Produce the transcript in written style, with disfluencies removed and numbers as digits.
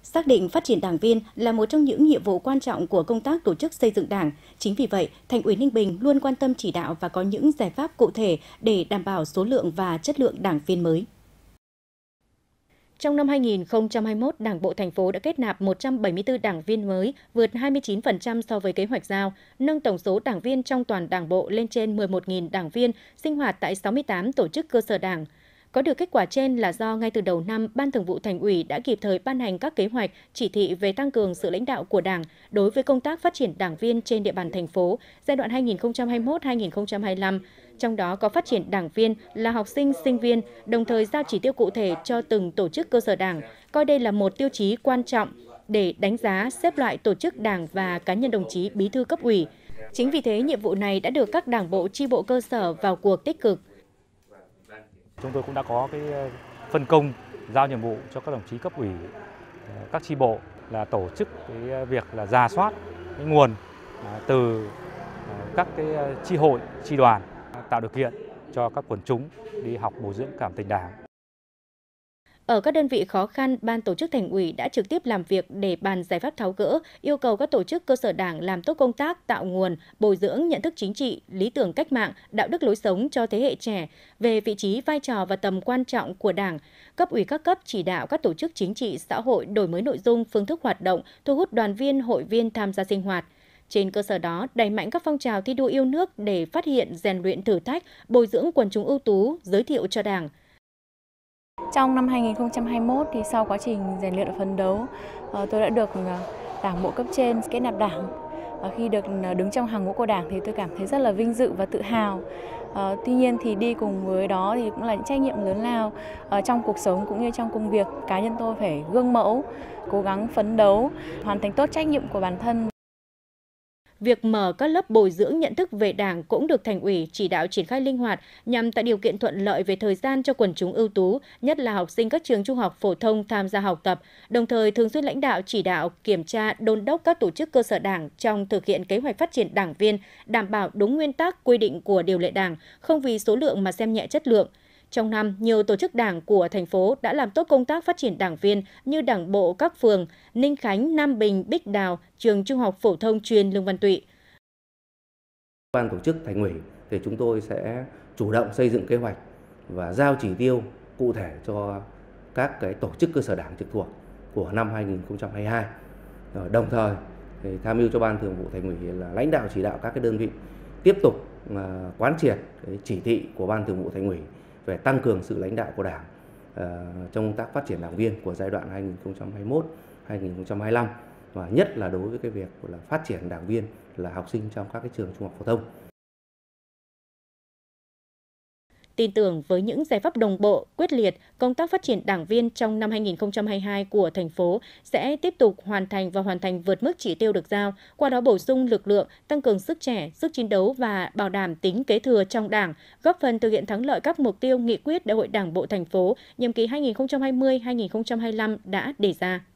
Xác định phát triển đảng viên là một trong những nhiệm vụ quan trọng của công tác tổ chức xây dựng Đảng. Chính vì vậy, Thành ủy Ninh Bình luôn quan tâm chỉ đạo và có những giải pháp cụ thể để đảm bảo số lượng và chất lượng đảng viên mới. Trong năm 2021, Đảng bộ thành phố đã kết nạp 174 đảng viên mới, vượt 29% so với kế hoạch giao, nâng tổng số đảng viên trong toàn Đảng bộ lên trên 11.000 đảng viên, sinh hoạt tại 68 tổ chức cơ sở Đảng. Có được kết quả trên là do ngay từ đầu năm, Ban Thường vụ Thành ủy đã kịp thời ban hành các kế hoạch, chỉ thị về tăng cường sự lãnh đạo của Đảng đối với công tác phát triển đảng viên trên địa bàn thành phố giai đoạn 2021-2025. Trong đó có phát triển đảng viên là học sinh, sinh viên, đồng thời giao chỉ tiêu cụ thể cho từng tổ chức cơ sở Đảng, coi đây là một tiêu chí quan trọng để đánh giá, xếp loại tổ chức Đảng và cá nhân đồng chí bí thư cấp ủy. Chính vì thế, nhiệm vụ này đã được các đảng bộ, chi bộ cơ sở vào cuộc tích cực. Chúng tôi cũng đã có cái phân công giao nhiệm vụ cho các đồng chí cấp ủy, các chi bộ là tổ chức cái việc là rà soát cái nguồn từ các cái chi hội, chi đoàn, tạo điều kiện cho các quần chúng đi học bồi dưỡng cảm tình Đảng. Ở các đơn vị khó khăn, Ban tổ chức Thành ủy đã trực tiếp làm việc để bàn giải pháp tháo gỡ, yêu cầu các tổ chức cơ sở Đảng làm tốt công tác tạo nguồn, bồi dưỡng nhận thức chính trị, lý tưởng cách mạng, đạo đức lối sống cho thế hệ trẻ về vị trí, vai trò và tầm quan trọng của Đảng. Cấp ủy các cấp chỉ đạo các tổ chức chính trị, xã hội đổi mới nội dung, phương thức hoạt động, thu hút đoàn viên, hội viên tham gia sinh hoạt. Trên cơ sở đó, đẩy mạnh các phong trào thi đua yêu nước để phát hiện, rèn luyện thử thách, bồi dưỡng quần chúng ưu tú, giới thiệu cho Đảng. Trong năm 2021 thì sau quá trình rèn luyện và phấn đấu, tôi đã được Đảng bộ cấp trên kết nạp Đảng. Khi được đứng trong hàng ngũ của Đảng thì tôi cảm thấy rất là vinh dự và tự hào. Tuy nhiên thì đi cùng với đó thì cũng là những trách nhiệm lớn lao trong cuộc sống cũng như trong công việc. Cá nhân tôi phải gương mẫu, cố gắng phấn đấu, hoàn thành tốt trách nhiệm của bản thân. Việc mở các lớp bồi dưỡng nhận thức về Đảng cũng được Thành ủy chỉ đạo triển khai linh hoạt nhằm tạo điều kiện thuận lợi về thời gian cho quần chúng ưu tú, nhất là học sinh các trường trung học phổ thông tham gia học tập, đồng thời thường xuyên lãnh đạo chỉ đạo, kiểm tra, đôn đốc các tổ chức cơ sở Đảng trong thực hiện kế hoạch phát triển đảng viên, đảm bảo đúng nguyên tắc quy định của điều lệ Đảng, không vì số lượng mà xem nhẹ chất lượng. Trong năm, nhiều tổ chức Đảng của thành phố đã làm tốt công tác phát triển đảng viên như Đảng bộ các phường Ninh Khánh, Nam Bình, Bích Đào, trường Trung học phổ thông chuyên Lương Văn Tụy. Ban tổ chức Thành ủy thì chúng tôi sẽ chủ động xây dựng kế hoạch và giao chỉ tiêu cụ thể cho các cái tổ chức cơ sở Đảng trực thuộc của năm 2022. Đồng thời thì tham mưu cho Ban Thường vụ Thành ủy là lãnh đạo chỉ đạo các cái đơn vị tiếp tục quán triệt cái chỉ thị của Ban Thường vụ Thành ủy về tăng cường sự lãnh đạo của Đảng trong công tác phát triển đảng viên của giai đoạn 2021-2025 và nhất là đối với cái việc là phát triển đảng viên là học sinh trong các cái trường trung học phổ thông. Tin tưởng với những giải pháp đồng bộ, quyết liệt, công tác phát triển đảng viên trong năm 2022 của thành phố sẽ tiếp tục hoàn thành vượt mức chỉ tiêu được giao, qua đó bổ sung lực lượng, tăng cường sức trẻ, sức chiến đấu và bảo đảm tính kế thừa trong Đảng, góp phần thực hiện thắng lợi các mục tiêu nghị quyết Đại hội Đảng bộ thành phố nhiệm kỳ 2020-2025 đã đề ra.